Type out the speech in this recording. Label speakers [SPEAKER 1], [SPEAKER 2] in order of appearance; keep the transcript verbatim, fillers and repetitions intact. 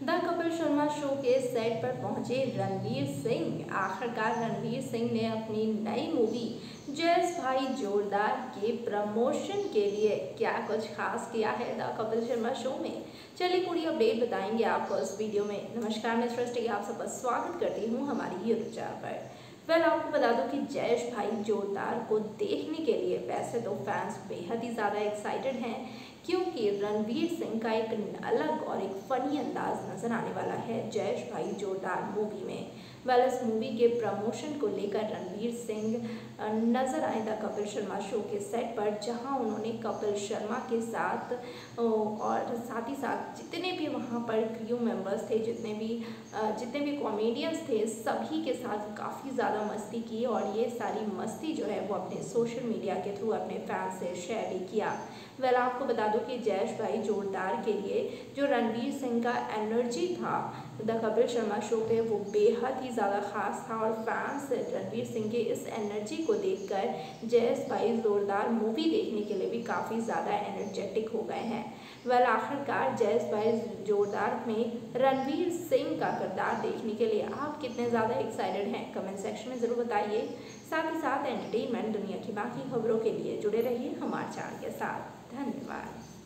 [SPEAKER 1] The Kapil Sharma show के set पर पहुंचे रणवीर सिंह। आखिरकार रणवीर सिंह ने अपनी नई मूवी जैस भाई जोरदार के प्रमोशन के लिए क्या कुछ खास किया है द कपिल शर्मा शो में। चलिए पूरी अपडेट बताएंगे आपको इस वीडियो में। नमस्कार, मैं सृष्टि आप सबका स्वागत करती हूँ हमारी यूट्यूब चैनल पर। वेल आपको बता दूं कि जैश भाई जोरदार को देखने के लिए वैसे तो फैंस बेहद ही ज़्यादा एक्साइटेड हैं, क्योंकि रणवीर सिंह का एक अलग और एक फनी अंदाज नजर आने वाला है जैश भाई जोरदार मूवी में। वेल इस मूवी के प्रमोशन को लेकर रणवीर सिंह नजर आए द कपिल शर्मा शो के सेट पर, जहां उन्होंने कपिल शर्मा के साथ और साथ ही साथ जितने भी वहां पर क्रू मेंबर्स थे, जितने भी जितने भी कॉमेडियंस थे, सभी के साथ काफ़ी ज़्यादा मस्ती की और ये सारी मस्ती जो है वो अपने सोशल मीडिया के थ्रू अपने फैंस से शेयर भी किया। वेल आपको बता दूं कि जैश भाई जोरदार के लिए जो रणवीर सिंह का एनर्जी था द कपिल शर्मा शो पे, वो बेहद ही ज़्यादा ख़ास था और फैंस रणवीर सिंह के इस एनर्जी को देखकर जैश भाई जोरदार मूवी देखने के लिए भी काफ़ी ज़्यादा एनर्जेटिक हो गए हैं। वेल आखिरकार जैश भाई जोरदार में रणवीर सिंह का किरदार देखने के लिए आप कितने ज़्यादा एक्साइटेड हैं, कमेंट सेक्शन में ज़रूर बताइए। साथ ही साथ एंटरटेनमेंट दुनिया की बाकी खबरों के लिए जुड़े रहिए हमारे चैनल के साथ। धन्यवाद।